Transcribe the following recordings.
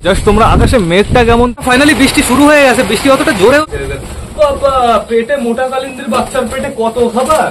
Just তোমরা আকাশে মেঘটা কেমন, ফাইনালি বৃষ্টি শুরু হয়ে গেছে, বৃষ্টি অতটা জোরে, বাবা পেটে মোটা কালিন্দির বাচ্চার পেটে কত খাবার।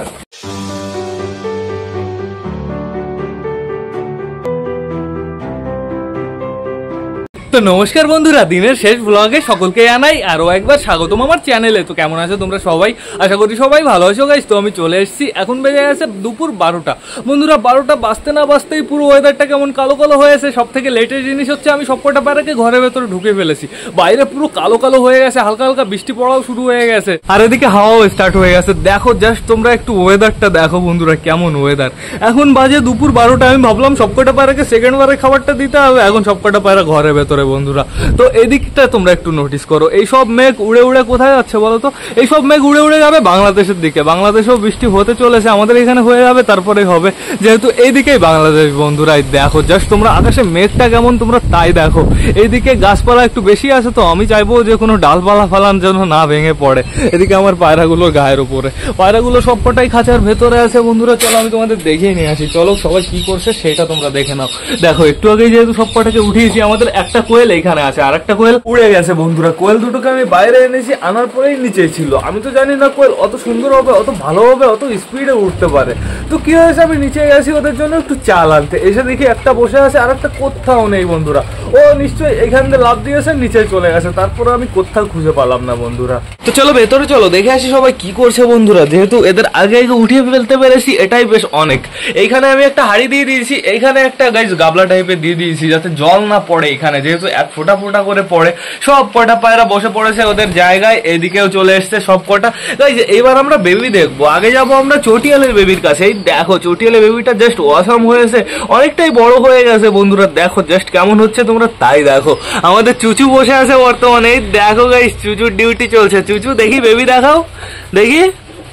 তো নমস্কার বন্ধুরা, দিনের শেষ ব্লগে সকলকে জানাই আরো একবার স্বাগতম আমার চ্যানেলে। তো কেমন আছো তোমরা সবাই? আশা করি সবাই ভালো আছো গাইস। তো আমি চলে এসেছি, এখন বেজে গেছে দুপুর 12টা। বন্ধুরা 12টা বাজতে না বাজতেই পুরো ওয়েদারটা কেমন কালো কালো হয়েছে। সব থেকে লেটেস্ট জিনিস হচ্ছে আমি সবকটা পায়রাকে ঘরের ভেতরে ঢুকে ফেলেছি, বাইরে পুরো কালো কালো হয়ে গেছে, হালকা হালকা বৃষ্টি পড়াও শুরু হয়ে গেছে, আর এদিকে হাওয়াও স্টার্ট হয়ে গেছে। দেখো জাস্ট তোমরা একটু ওয়েদারটা দেখো বন্ধুরা, কেমন ওয়েদার। এখন বাজে দুপুর 12টা, আমি ভাবলাম সবকটা পায়রাকে সেকেন্ড বারে খাবারটা দিতে হবে, এখন সবকটা পায়রা ঘরের ভেতরে বন্ধুরা। তো এদিকটা তোমরা একটু নোটিস করো, এই সব মেঘ উড়ে উড়ে কোথায় যাচ্ছে বলো তো? এই সব মেঘ উড়ে উড়ে যাবে বাংলাদেশের দিকে। বাংলাদেশেও বৃষ্টি হতে চলেছে, আমাদের এখানে হয়ে যাবে, তারপরেই হবে, যেহেতু এইদিকেই বাংলাদেশ বন্ধুরা। দেখো জাস্ট তোমরা আকাশে মেঘটা কেমন তোমরা তাই দেখো। এইদিকে গাছপালা একটু বেশি আছে, তো আমি চাইবো যে কোনো ডালপালা ফালান যেন না ভেঙে পড়ে। এদিকে আমার পায়রাগুলোর গায়ের উপরে, পায়রাগুলো সবকটাই খাঁচার ভেতরে আছে বন্ধুরা। চলো আমি তোমাদের দেখিয়ে নিয়ে আসি, চলো সবাই কি করছে সেটা তোমরা দেখে নাও। দেখো একটু আগেই যেহেতু সবকটাকে উঠিয়েছি, আমাদের একটা কোয়েল এইখানে আছে, আর একটা কোয়েল উড়ে গেছে বন্ধুরা। কোয়েল দুটোকে আমি বাইরে এনেছি, আনার পরেই নিচে ছিল। আমি তো জানি না কোয়েল অত সুন্দর হবে, অত ভালো হবে, অত স্পিডে উঠতে পারে। তো কি হয়েছে, আমি নিচে গেছি ওদের জন্য একটু চাল আনতে, এসে দেখি একটা বসে আছে আর একটা কোথাও নেই বন্ধুরা। ও নিশ্চয়ই এখান থেকে লাফ দিয়েছে, নিচে চলে গেছে, তারপরে আমি কোথাও খুঁজে পেলাম না বন্ধুরা। তো চলো ভেতরে চলো, দেখে আসি সবাই কি করছে বন্ধুরা। যেহেতু এদের আগে আগে উঠিয়ে ফেলতে পেরেছি, এটাই বেশ অনেক। এইখানে আমি একটা হাড়ি দিয়ে দিয়েছি, এইখানে একটা গাইস গাবলা টাইপের দিয়ে দিয়েছি, যাতে জল না পড়ে এখানে, যেহেতু এক ফোঁটা ফোঁটা করে পড়ে। সব কটা পায়রা বসে পড়েছে ওদের জায়গায়, এদিকেও চলে এসছে সব কটা। এবার আমরা বেবি দেখবো, আগে যাবো আমরা চটিয়ালের বেবির কাছে। এই দেখো চটিয়ালের বেবিটা জাস্ট অসাম হয়েছে, অনেকটাই বড় হয়ে গেছে বন্ধুরা। দেখো জাস্ট কেমন হচ্ছে তোমরা তাই দেখো। আমাদের চুচু বসে আছে বর্তমানে, এই দেখো গাইস চুচুর ডিউটি চলছে। চুচু দেখি বেবি দেখাও, দেখি।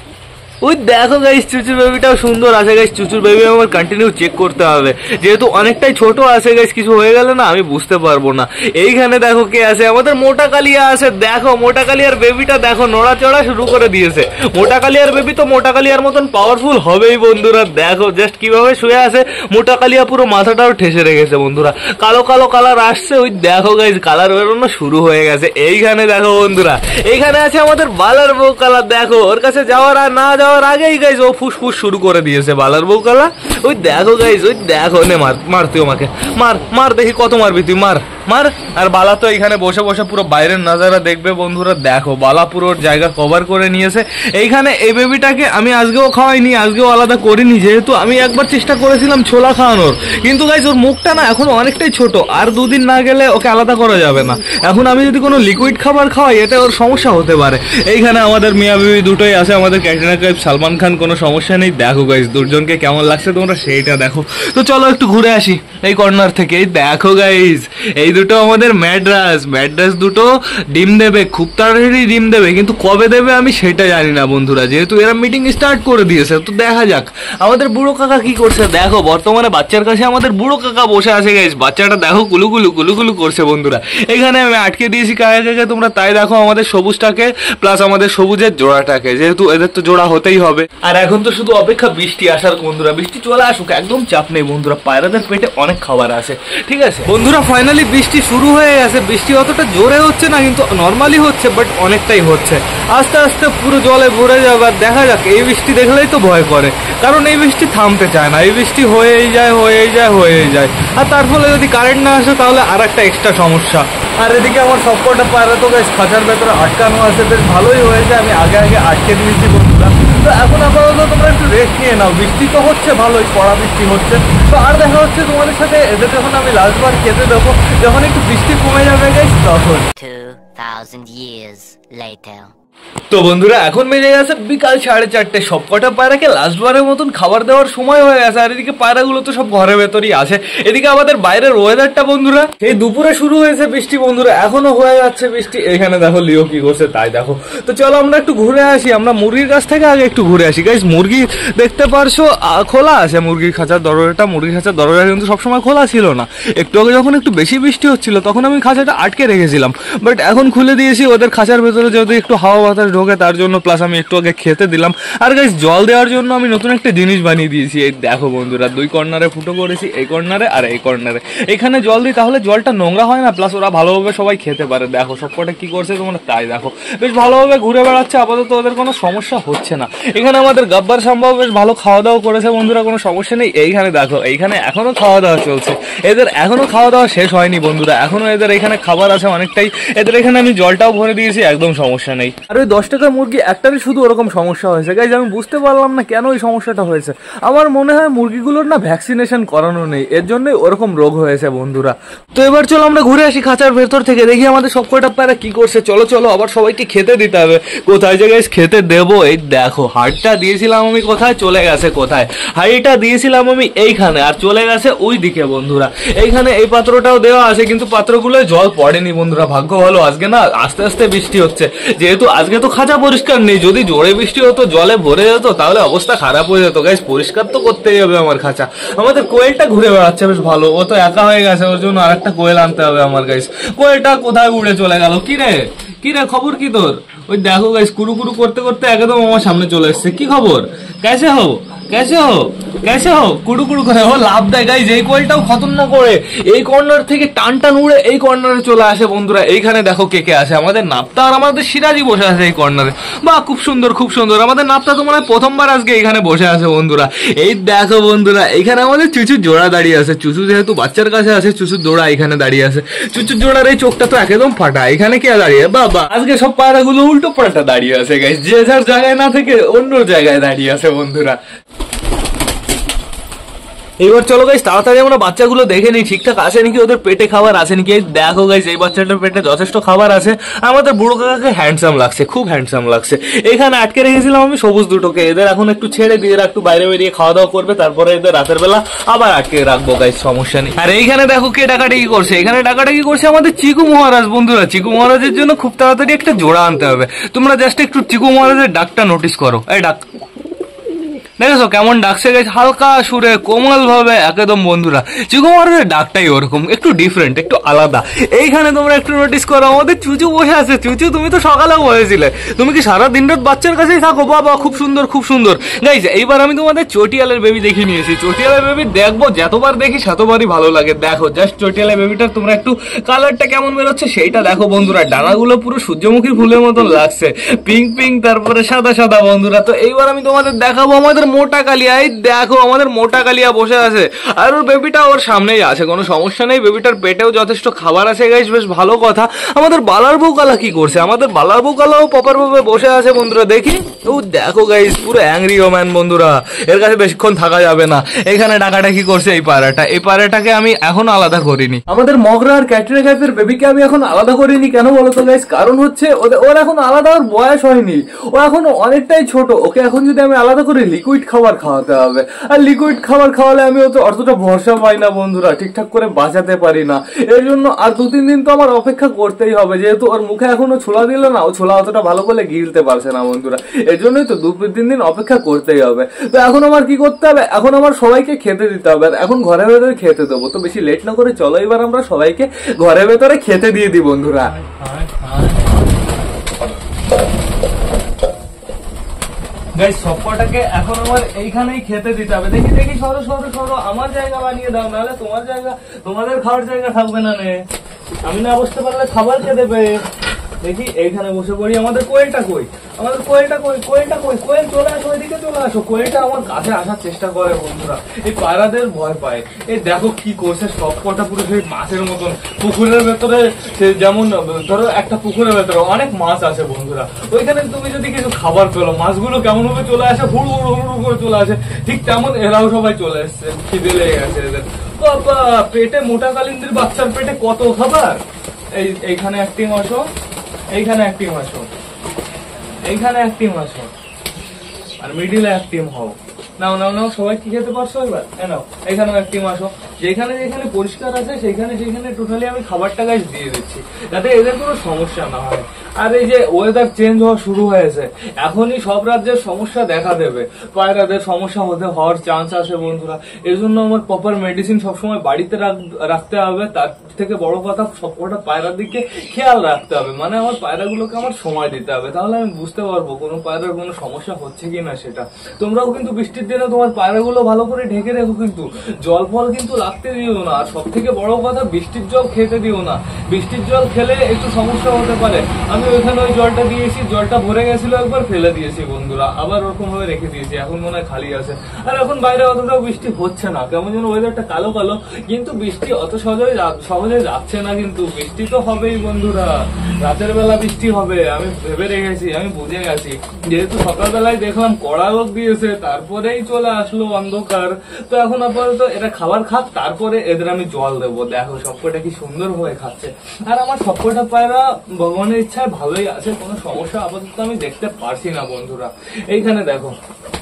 ওই দেখো গাইস চুচুর বেবিটাও সুন্দর আছে গাইস। চুচুর বেবি আমার কন্টিনিউ চেক করতে হবে, যেহেতু অনেকটাই ছোট আছে গাইস, কিছু হয়ে গেলে না আমি বুঝতে পারবো না। এইখানে দেখো কে আছে, আমাদের মোটা কালিয়া আছে। দেখো মোটা কালিয়ার বেবিটা দেখো নড়াচড়া শুরু করে দিয়েছে। মোটা কালিয়ার বেবি তো মোটা কালিয়ার মতন পাওয়ারফুল হবেই বন্ধুরা। দেখো জাস্ট কিভাবে শুয়ে আছে, মোটা কালিয়া পুরো মাথাটাও ঠেসে রেখেছে বন্ধুরা। কালো কালো কালার আসছে, ওই দেখো গাইস কালার বেরোনো শুরু হয়ে গেছে। এইখানে দেখো বন্ধুরা, এইখানে আছে আমাদের বালার বউ কালা। দেখো ওর কাছে যাওয়ার আর না যাওয়ার আগেই গাইস ও ফুসফুস শুরু করে দিয়েছে বালার বউ কালা। ওই দেখো গাইস, ওই দেখো, নে মার মার, তুই আমাকে মার মার, দেখি কত মারবি তুই, মার মার। আর বালা তো এখানে বসে বসে পুরো বাইরের নাজারা দেখবে বন্ধুরা। দেখো বালা পুরো জায়গা কভার করে নিয়েছে। এইখানে এই বেবিটাকে আমি আজকেও খাওয়াইনি, আজকেও আলাদা করিনি, যেহেতু আমি একবার চেষ্টা করেছিলাম ছোলা খাওয়ানোর, কিন্তু গাইস ওর মুখটা না এখন অনেকটাই ছোট, আর দুদিন না গেলে ওকে আলাদা করা যাবে না। এখন আমি যদি কোনো লিকুইড খাবার খাওয়াই, এটা ওর সমস্যা হতে পারে। এইখানে আমাদের মিয়া বিবি দুটোই আছে, আমাদের ক্যাটরিনা কাইফ, সালমান খান, কোনো সমস্যা নেই। দেখো গাইস দুজনকে কেমন লাগছে তোমরা সেইটা দেখো। তো চলো একটু ঘুরে আসি এই কর্নার থেকে। এই দেখো গাইস, এই দুটো আমাদের ম্যাড্রাস দুটো ডিম দেবে, খুব তাড়াতাড়ি ডিম দেবে, কিন্তু কবে দেবে আমি সেটা জানি না বন্ধুরা, যেহেতু এরা মিটিং স্টার্ট করে দিয়েছে। তো দেখা যাক আমাদের বুড়ো কাকা কি করছে। দেখো বর্তমানে বাচ্চার কাছে আমাদের বুড়ো কাকা বসে আছে গাইস। বাচ্চাটা দেখো কুলুকুলু কুলুকুলু করছে বন্ধুরা। এখানে আমি আটকে দিয়েছি কাকে তোমরা তাই দেখো, আমাদের সবুজটাকে প্লাস আমাদের সবুজের জোড়াটাকে, যেহেতু এদের তো জোড়া হতেই হবে। আর এখন তো শুধু অপেক্ষা বৃষ্টি আসার বন্ধুরা, বৃষ্টি চলে আসুক, একদম চাপ নেই বন্ধুরা, পায়রাদের পেটে অনেক খাবার আছে, ঠিক আছে বন্ধুরা। ফাইনালি বৃষ্টি শুরু হয়ে গেছে, বৃষ্টি অতটা জোরে হচ্ছে না, কিন্তু নর্মালি হচ্ছে, বাট অনেকটাই হচ্ছে। আস্তে আস্তে পুরো জলে ভরে যাবে। আর দেখা যাক, এই বৃষ্টি দেখলেই তো ভয় করে, কারণ এই বৃষ্টি থামতে চায় না, এই বৃষ্টি হয়েই যায় হয়েই যায় হয়েই যায়। আর তার ফলে যদি কারেন্ট না আসে তাহলে আর একটা এক্সট্রা সমস্যা। আর এদিকে আমার সবকটা পায়রা তো গাইস খাঁচার ভেতরে আটকানো আছে, বেশ ভালোই হয়েছে, আমি আগে আগে আটকে দিয়েছি বন্ধুরা। তো এখন আপাতত তোমরা একটু রেস্ট নিয়ে নাও, বৃষ্টি তো হচ্ছে ভালোই, পড়া বৃষ্টি হচ্ছে। তো আর দেখা হচ্ছে তোমাদের সাথে এদের যখন আমি লাস্টবার খেতে দেবো, যখন একটু বৃষ্টি কমে যাবে গাইস, তখন 2000 years later. তো বন্ধুরা এখন বেজে গেছে বিকাল 4:30, সবকটা পায়রাকে লাস্টবারের মতন খাবার দেওয়ার সময় হয়ে গেছে। আর এদিকে পায়রাগুলো তো সব ঘরের ভেতরই আছে। এদিকে আমাদের বাইরের ওয়েদারটা বন্ধুরা, এই দুপুরে শুরু হয়েছে বৃষ্টি বন্ধুরা, এখনো হয়ে যাচ্ছে বৃষ্টি। এখানে দেখো লিও কি করছে তাই দেখো। তো চলো আমরা একটু ঘুরে আসি, আমরা মুরগির কাছ থেকে আগে একটু ঘুরে আসি গাইস। মুরগি দেখতে পারছো খোলা আছে, মুরগির খাঁচার দরজাটা, মুরগির খাঁচার দরজা কিন্তু সবসময় খোলা ছিল না। একটু আগে যখন একটু বেশি বৃষ্টি হচ্ছিল তখন আমি খাঁচাটা আটকে রেখেছিলাম, বাট এখন খুলে দিয়েছি। ওদের খাঁচার ভেতরে যেহেতু একটু হাওয়া বাতাস ঢোকে তার জন্য, প্লাস আমি একটু আগে খেতে দিলাম। আর গাইস জল দেওয়ার জন্য আমি নতুন একটা জিনিস বানিয়ে দিয়েছি, এই দেখো বন্ধুরা, 2 কর্নারে ফুটো করেছি, এই কর্নারে আর এই কর্নারে। এখানে জল দিই তাহলে জলটা নোংরা হয় না, প্লাস ওরা ভালোভাবে সবাই খেতে পারে। দেখো সবকটা কি করছে তোমরা তাই দেখো, বেশ ভালোভাবে ঘুরে বেড়াচ্ছে, আপাতত ওদের কোনো সমস্যা হচ্ছে না। এখানে আমাদের গাব্বার সম্ভব বেশ ভালো খাওয়া দাওয়া করেছে বন্ধুরা, কোনো সমস্যা নেই। এইখানে দেখো, এইখানে এখনো খাওয়া দাওয়া চলছে, এদের এখনো খাওয়া দাওয়া শেষ হয়নি বন্ধুরা, এখনো এদের এখানে খাবার আছে অনেকটাই। এদের এখানে আমি জলটাও ভরে দিয়েছি, একদম সমস্যা নেই। আর ওই 10 টাকার মুরগি একটারই শুধু ওরকম সমস্যা হয়েছে গাইজ, আমি বুঝতে পারলাম না কেন এই সমস্যাটা হয়েছে। আমার মনে হয় মুরগিগুলোর না ভ্যাকসিনেশন করানো নেই, এর জন্যই ওরকম রোগ হয়েছে বন্ধুরা। তো এবার চলো আমরা ঘুরে আসি খাঁচার ভেতর থেকে, দেখি আমাদের সব কয়টা পায়রা কি করছে। চলো চলো, আবার সবাইকে খেতে দিতে হবে। কোথায় যে গাইজ খেতে দেবো, এই দেখো হাড়টা দিয়েছিলাম আমি কোথায়, চলে গেছে কোথায়, হাড়িটা দিয়েছিলাম আমি এইখানে আর চলে গেছে ওই দিকে বন্ধুরা। এইখানে এই পাত্রটাও দেওয়া আছে, কিন্তু পাত্রগুলোয় জল পড়েনি বন্ধুরা, ভাগ্য ভালো। আজকে না আস্তে আস্তে বৃষ্টি হচ্ছে, যেহেতু আজকে তো খাঁচা পরিষ্কার নেই, যদি জোরে বৃষ্টি হতো জলে ভরে যেত তাহলে অবস্থা খারাপ হয়ে যেত গাইজ। পরিষ্কার তো করতেই হবে আমার খাঁচা। আমাদের কোয়েলটা ঘুরে বেড়াচ্ছে বেশ ভালো, ও তো একা হয়ে গেছে, ওর জন্য আরেকটা কোয়েল আনতে হবে আমার গাইজ। কোয়েলটা কোথায় উড়ে চলে গেল? কি রে খবর কি তোর? ওই দেখো গাইজ কুরু কুরু করতে করতে একদম আমার সামনে চলে এসছে। কি খবর? कैसे हो কুড়ু কুড়ু করে ও লাভ দেয় গাইজ। এই কোয়েলটাও খতরনাক করে এই কর্নার থেকে টান টান উড়ে এই কর্নারে চলে আসে বন্ধুরা। এইখানে দেখো কে কে আছে, আমাদের নাপ্তা আর আমাদের সিরাজি বসে আছে এই কর্নারে। বাহ, খুব সুন্দর খুব সুন্দর। আমাদের নাপ্তা তো মনে হয় প্রথমবার আজকে এখানে বসে আছে বন্ধুরা। এই দেখো বন্ধুরা, এখানে আমাদের চুচুর জোড়া দাঁড়িয়ে আছে। চুচু যেহেতু বাচ্চার কাছে আছে, চুচুর জোড়া এখানে দাঁড়িয়ে আছে। চুচুর জোড়ার এই চোখটা তো একদম ফাটা। এখানে কে দাঁড়িয়ে? বাবা, আজকে সব পায়রাগুলো উল্টো পাল্টা দাঁড়িয়ে আছে গাইজ, যে যার জায়গায় না থেকে অন্য জায়গায় দাঁড়িয়ে আছে বন্ধুরা। এবার চলো গাইস তাড়াতাড়ি আমরা বাচ্চাগুলো দেখে নিই ঠিকঠাক আছে নাকি, ওদের পেটে খাবার আছে নাকি। দেখো গাইস, এই বাচ্চাটার পেটে যথেষ্ট খাবার আছে। আমাদের বুড়ো কাকাকে হ্যান্ডসাম লাগছে, খুব হ্যান্ডসাম লাগছে। এখানে আটকে রেখেছিলাম আমি সবুজ দুটোকে, এদের এখন একটু ছেড়ে দিয়ে এরা একটু বাইরে বেরিয়ে খাওয়া দাওয়া করবে, তারপরে এদের রাতের বেলা আবার আটকে রাখবো গাইস, সমস্যা নেই। আর এইখানে দেখো কে ডাকাডাকি করছে, এখানে ডাকাডাকি করছে আমাদের চিকু মহারাজ বন্ধুরা। চিকু মহারাজের জন্য খুব তাড়াতাড়ি একটা জোড়া আনতে হবে। তোমরা জাস্ট একটু চিকু মহারাজের ডাকটা নোটিস করো। এই ডাক দেখেছো কেমন ডাকছে গাইস, হালকা সুরে কোমল ভাবে একদম বন্ধুরা। চিকু মহারাজের ডাকটাই ওরকম, একটু ডিফারেন্ট, একটু আলাদা। এইখানে তোমরা একটু নোটিস করো, আমাদের চুচু বসে আছে। চুচু, তুমি তো সকালেও বলেছিলে তুমি কি সারা দিন রাত বাচ্চার কাছেই থাকো? বাবা, খুব সুন্দর খুব সুন্দর গাইস। এইবার আমি তোমাদের চটিয়ালের বেবি দেখিয়ে নিয়েছি। চটিয়ালের বেবি দেখবো, যতবার দেখি শতবারই ভালো লাগে। দেখো জাস্ট চটিয়ালের বেবিটার তোমরা একটু কালারটা কেমন বেরোচ্ছে সেইটা দেখো বন্ধুরা। ডানাগুলো পুরো সূর্যমুখী ফুলের মতন লাগছে, পিঙ্ক পিঙ্ক, তারপরে সাদা সাদা বন্ধুরা। তো এইবার আমি তোমাদের দেখাবো আমাদের মোটা কালিয়া। এই দেখো আমাদের মোটা কালিয়া বসে আছে, আর ওর বেবিটা ওর সামনেই আছে, কোনো সমস্যা নেই। বেবিটার পেটেও যথেষ্ট খাবার আছে গাইস, বেশ ভালো কথা। আমাদের বালার বউ কালা কি করছে? আমাদের বালার বউ কালাও প্রপার ভাবে বসে আছে বন্ধুরা, দেখি। ও দেখো গাইস, পুরো অ্যাংরি ওম্যান বন্ধুরা, এর কাছে বেশিক্ষণ থাকা যাবে না। এখানে ডাকাডাকি করছে এই পায়রাটা। এই পায়রাটাকে আমি এখন আলাদা করিনি। আমাদের মগরা আর ক্যাটরিনা কাইফের বেবিকে আমি এখন আলাদা করিনি, কেন বলো তো গাইস? কারণ হচ্ছে ওর এখন আলাদা ওর বয়স হয়নি, ও এখন অনেকটাই ছোট। ওকে এখন যদি আমি আলাদা করি লিকুইড খাবার খাওয়াতে হবে, আর লিকুইড খাবার খাওয়ালে আমি অতটা ভরসা পাই না বন্ধুরা, ঠিকঠাক করে বাঁচাতে পারি না। এর জন্য আর 2-3 দিন তো আমার অপেক্ষা করতেই হবে, যেহেতু ওর মুখে এখনো ছোলা দিল না, ও ছোলা অতটা ভালো করে গিলতে পারছে না বন্ধুরা। এর জন্যই তো 2-3 দিন অপেক্ষা করতেই হবে। তো এখন আমার কি করতে হবে? এখন আমার সবাইকে খেতে দিতে হবে, আর এখন ঘরের ভেতরে খেতে দেবো। তো বেশি লেট না করে চলো এবার আমরা সবাইকে ঘরের ভেতরে খেতে দিয়ে দিই বন্ধুরা। গাইস সবকটাকে এখন আমার এইখানেই খেতে দিতে হবে। দেখি দেখি, সরো সরো সরো, আমার জায়গা বানিয়ে দাও, নাহলে তোমার জায়গা, তোমাদের খাওয়ার জায়গা থাকবে না। আমি না বসতে পারলে খাবার খেয়ে দেবে। দেখি এইখানে বসে পড়ি। আমাদের কোয়েলটা কই? আমাদের কোয়েলটা কই? কোয়েলটা কই? কোয়েল চলে আসো, এদিকে চলে আসো। কোয়েলটা আমার কাছে আসার চেষ্টা করে বন্ধুরা, এই পায়রাদের ভয় পায়। এই দেখো কি করছে, সবকটা পুরো সেই মাছের মতন পুকুরের ভেতরে। যেমন ধরো একটা পুকুরের ভেতরে অনেক মাছ আছে বন্ধুরা, ওইখানে তুমি যদি কিছু খাবার পেলো, মাছগুলো কেমন ভাবে চলে আসে, হুড় হুড় হুড় করে চলে আসে। ঠিক তেমন এরাও সবাই চলে এসছে, খিদে লেগে গেছে এদের। বাবা, পেটে মোটা কালিন্দির বাচ্চার পেটে কত খাবার। এইখানে এক টিম আসো, এইখানে এক টিম আসো, এইখানে এক টিম আসো, আর মিডিলে এক টিম হও। নাও নাও নাও, সবাই কি খেতে পারছো এবার? নাও, এখানেও এক টিম আসো, যেখানে যেখানে পরিষ্কার আছে সেখানে সেখানে টোটালি আমি খাবারটা গাছ দিয়ে দিচ্ছি, যাতে এদের কোনো সমস্যা না হয়। আর এই যে ওয়েদার চেঞ্জ হওয়া শুরু হয়েছে, এখনই সব রাজ্যের সমস্যা দেখা দেবে, পায়রাদের সমস্যা হওয়ার চান্স আছে বন্ধুরা। এর জন্য আমার প্রপার মেডিসিন সবসময় বাড়িতে রাখতে হবে। তার থেকে বড় কথা, সবকটা পায়রার দিকে খেয়াল রাখতে হবে, মানে আমার পায়রাগুলোকে আমার সময় দিতে হবে, তাহলে আমি বুঝতে পারবো কোনো পায়রার কোনো সমস্যা হচ্ছে কিনা সেটা। তোমরাও কিন্তু বৃষ্টির দিনে তোমার পায়রাগুলো ভালো করে ঢেকে রেখো, কিন্তু জল ফল কিন্তু লাগতে দিও না। আর সব থেকে বড় কথা, বৃষ্টির জল খেতে দিও না। বৃষ্টির জল খেলে একটু সমস্যা হতে পারে। আমি ওইখানে ওই জলটা দিয়েছি, জলটা ভরে গেছিল, একবার ফেলে দিয়েছি বন্ধুরা, আবার ওরকম ভাবে রেখে দিয়েছি, এখন মনে হয় খালি আছে। আর এখন বাইরে অতটাও বৃষ্টি হচ্ছে না, কেমন যেন ওয়েদারটা কালো কালো, কিন্তু বৃষ্টি অত সহজে যাচ্ছে না, কিন্তু বৃষ্টি তো হবেই বন্ধুরা। রাতের বেলা বৃষ্টি হবে, আমি ভেবে রেখেছি, আমি বুঝে গেছি। যেহেতু সকালবেলায় দেখলাম কড়া রোদ দিয়েছে, তারপরেই চলে আসলো অন্ধকার। তো এখন আপাতত এরা খাবার খাক, তারপরে এদের আমি জল দেবো। দেখো সবকটা কি সুন্দর হয়ে খাচ্ছে। আর আমার সবকটা পায়রা ভগবানের ইচ্ছায় ভালোই আছে, কোনো সমস্যা আপাতত আমি দেখতে পারছি না বন্ধুরা। এইখানে দেখো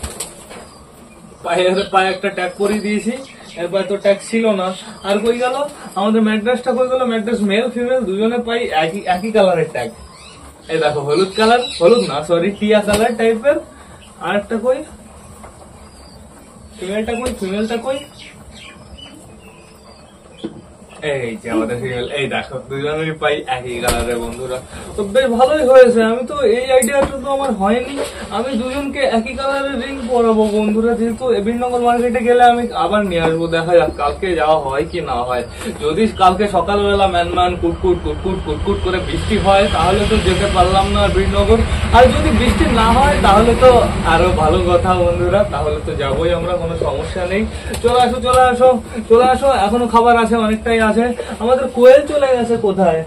পায়ে একটা ট্যাগ করে দিয়েছি, এরপর তো ট্যাগ ছিল না। আর কই গেল আমাদের ম্যাড্রাসটা, কই গেল ম্যাড্রাস? মেল ফিমেল দুজনে পাই একই কালারের ট্যাগ। এই দেখো হলুদ কালার, হলুদ না সরি টিয়া কালার টাইপের। আর একটা কই ফিমেলটা, কই ফিমেলটা কই? এই যে আমাদের ফিমেল, এই দেখো দুজনেরই পাই একই কালারের বন্ধুরা। তো বেশ ভালোই হয়েছে। আমি তো এই আইডিয়াটা তো আমার হয়নি, আমি দুজনকে একই কালারের রিং পরাবো বন্ধুরা। যেহেতু বিননগর মার্কেটে গেলে আমি আবার নিয়ে আসবো, দেখা যাক কালকে যাওয়া হয় কি না হয়। যদি কালকে সকালবেলা ম্যানম্যান কুটকুট কুটকুট কুটকুট করে বৃষ্টি হয়, তাহলে তো যেতে পারলাম না বিননগর। আর যদি বৃষ্টি না হয় তাহলে তো আরো ভালো কথা বন্ধুরা, তাহলে তো যাবোই আমরা, কোনো সমস্যা নেই। চলে আসো চলে আসো চলে আসো, এখনো খাবার আছে, অনেকটাই আছে। আমাদের কোয়েল চলে গেছে কোথায়?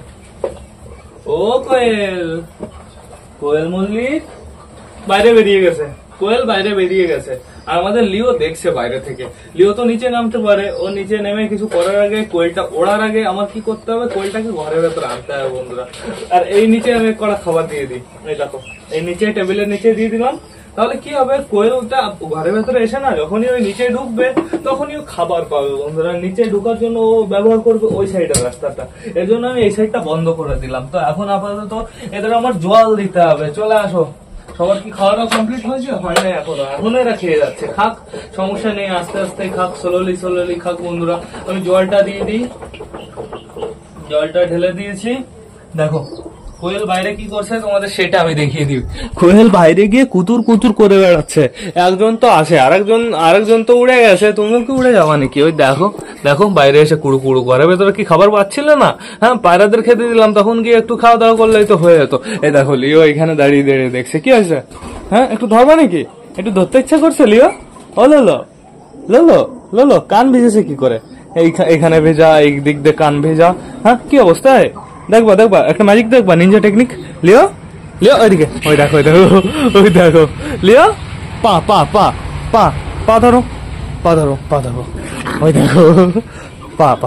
ও কোয়েল, কোয়েল মল্লিক বাইরে বেরিয়ে গেছে, কোয়েল বাইরে বেরিয়ে গেছে। আর আমাদের লিও দেখছে বাইরে থেকে। লিও তো নিচে নামতে পারে, ও নিচে নেমে কিছু করার আগে, কোয়েলটা ওড়ার আগে আমার কি করতে হবে, কোয়েলটাকে ঘরের ভেতরে আনতে হবে বন্ধুরা। আর এই নিচে আমি কড়া খাবার দিয়ে দিই, এই দেখো এই নিচে টেবিলের নিচে দিয়ে দিলাম। তাহলে কি হবে, কোয়েলটা ঘরের ভেতরে এসে না যখনই ওই নিচে ঢুকবে তখনই ও খাবার পাবে বন্ধুরা। নিচে ঢুকার জন্য ও ব্যবহার করবে ওই সাইডের রাস্তাটা, এর জন্য আমি এই সাইডটা বন্ধ করে দিলাম। তো এখন আপাতত এদের আমার জল দিতে হবে। চলে আসো। সবার কি খাওয়া দাওয়া কমপ্লিট হয়েছে? হয় না এখনো এরা খেয়ে যাচ্ছে। খাক, সমস্যা নেই, আস্তে আস্তে খাক, স্লোলি খাক বন্ধুরা। আমি জলটা দিয়ে দিই, জলটা ঢেলে দিয়েছি। দেখো কোয়েল বাইরে কি করছে তোমাদের সেটা আমি দেখিয়ে দিই। কোয়েল বাইরে গিয়ে কুতুর কুতুর করে বেড়াচ্ছে। একজন তো আসে, আরেকজন তো উড়ে গেছে। তুমি কি উড়ে যাবা নাকি? ওই দেখো দেখো বাইরে এসে কুড়ু কুড়ু করে। ভেতরে কি খাবার পাচ্ছিলে না? হ্যাঁ, পায়রাদের খেতে দিলাম, তখন গিয়ে একটু খাওয়া দাওয়া করলেই তো হয়ে যেত। এই দেখো লিও এখানে দাঁড়িয়ে দাঁড়িয়ে দেখছে। কি আছে? হ্যাঁ, একটু ধরবা নাকি? একটু ধরতে ইচ্ছা করছে লিও? ও লোলো লোলো লোলো, কান ভিজেছে কি করে? এইখানে ভেজা, এই দিক দিয়ে কান ভেজা। হ্যাঁ, কি অবস্থায়? দেখবা দেখবা একটা ম্যাজিক দেখবা, নিনজা টেকনিক। লিও লিও ওইদিকে, ওই দেখো ওই দেখো ওই দেখো লিও, পা পা পা পা পা ধরো, পা ধরো পা ধরো, ওই দেখো পা পা,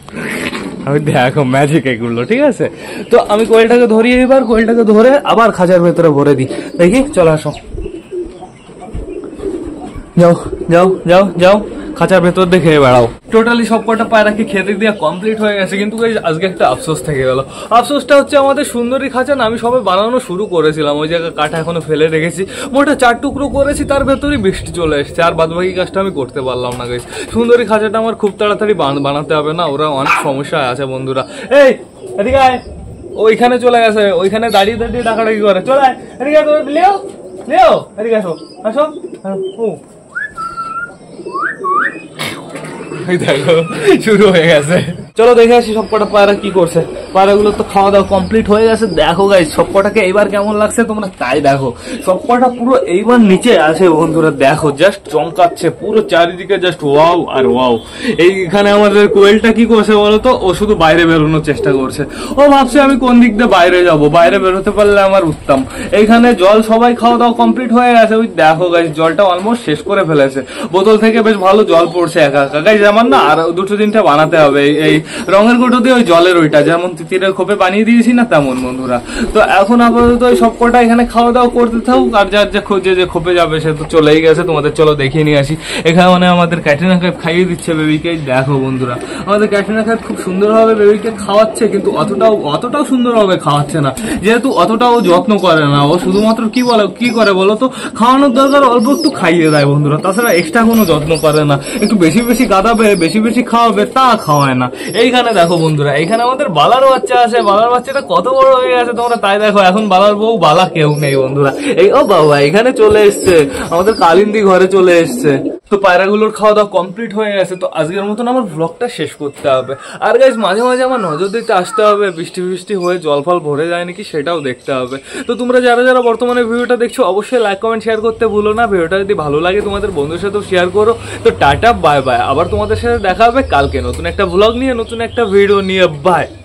ওই দেখো ম্যাজিক এগুলো। ঠিক আছে, তো আমি কোয়েলটাকে ধরি, এবার কোয়েলটাকে ধরে আবার খাঁচার ভেতরে ভরে দিই। দেখি চলে আসো, যাও যাও যাও যাও, খাঁচার ভেতর দেখে বেড়াও। টোটালি সবকটা পায়রাকে খেতে দিয়ে কমপ্লিট হয়ে গেছে, কিন্তু আজকে একটা আফসোস থেকে গেল। আফসোসটা হচ্ছে আমাদের সুন্দরী খাঁচা না, আমি সবে বানানো শুরু করেছিলাম, ওই জায়গায় কাঠা এখনো ফেলে রেখেছি, মোটা 4 টুকরো করেছি, তার ভেতরই বৃষ্টি চলে এসেছে, আর বাদবাকি কাজটা আমি করতে পারলাম না গাইস। সুন্দরী খাঁচাটা আমার খুব তাড়াতাড়ি বানাতে হবে, না ওরা অনেক সমস্যা আছে বন্ধুরা। এই এদিকে আয়, ওইখানে চলে গেছে, ওইখানে দাঁড়িয়ে দাঁড়িয়ে ডাকাডাকি করে। চলে আয় এদিকে, লিও লিও এদিকে আসো আসো। ও দেখো শুরু হয়ে গেছে। চলো দেখে আসি সবকটা পায়রা কি করছে। পায়রাগুলো তো খাওয়া দাওয়া কমপ্লিট হয়ে গেছে। দেখো গাইস সবকটাকে এইবার কেমন লাগছে তোমরা তাই দেখো। সবকটা পুরো এইবার নিচে আছে বন্ধুরা, দেখো জাস্ট চমকাচ্ছে পুরো চারিদিকে, জাস্ট ওয়াও আর ওয়াও। এইখানে আমাদের কোয়েলটা কি করছে বলতো, ও শুধু বাইরে বেরোনোর চেষ্টা করছে। ও ভাবছে আমি কোন দিক দিয়ে বাইরে যাব, বাইরে বেরোতে পারলে আমার উত্তম। এইখানে জল সবাই খাওয়া দাওয়া কমপ্লিট হয়ে গেছে। ওই দেখো গাইস জলটা অলমোস্ট শেষ করে ফেলেছে, বোতল থেকে বেশ ভালো জল পড়ছে একা একা গাইস। আমার না আর 2-3টা বানাতে হবে এই রঙের কোটো দিয়ে ওই জলের ওইটা যেমন তিতিরের খোপে বানিয়ে দিয়েছি না তেমন বন্ধুরা। তো এখন আপাতত ওই সব কটা এখানে খাওয়া দাওয়া করতে থাকুক, আর যার যা খোঁজে যে খোপে যাবে সে তো চলেই গেছে। তোমাদের চলো দেখিয়ে নিয়ে আসি। এখানে মানে আমাদের ক্যাটরিনা কাইফ খাইয়ে দিচ্ছে বেবিকে। দেখো বন্ধুরা, আমাদের ক্যাটরিনা কাইফ খুব সুন্দরভাবে বেবিকে খাওয়াচ্ছে, কিন্তু অতটাও সুন্দরভাবে খাওয়াচ্ছে না, যেহেতু অতটাও যত্ন করে না। ও শুধুমাত্র কি করে বলো তো, খাওয়ানোর দরকার অল্প একটু খাইয়ে দেয় বন্ধুরা, তাছাড়া এক্সট্রা কোনো যত্ন করে না। একটু বেশি বেশি গাদাবে, বেশি বেশি খাওয়াবে, তা খাওয়ায় না। এইখানে দেখো বন্ধুরা, এইখানে আমাদের বালার বাচ্চা আছে। বালার বাচ্চাটা কত বড় হয়ে গেছে তোমরা তাই দেখো। এখন বালার বউ বালা কেউ নেই বন্ধুরা। এই ও বাবা এখানে চলে এসছে, আমাদের কালিন্দি ঘরে চলে এসছে। তো পায়রাগুলোর খাওয়া দাওয়া কমপ্লিট হয়ে গেছে। তো আজকের মতন আমার ব্লগটা শেষ করতে হবে। আর গাইজ মাঝে মাঝে আমার নজর দিতে আসতে হবে, বৃষ্টি বৃষ্টি হয়ে জল ফল ভরে যায় নাকি সেটাও দেখতে হবে। তো তোমরা যারা যারা বর্তমানে ভিডিওটা দেখছো অবশ্যই লাইক কমেন্ট শেয়ার করতে ভুলো না। ভিডিওটা যদি ভালো লাগে তোমাদের বন্ধুদের সাথেও শেয়ার করো। তো টাটা বাই বাই, আবার তোমাদের সাথে দেখা হবে কালকে নতুন একটা ব্লগ নিয়ে, নতুন একটা ভিডিও নিয়ে। বাই।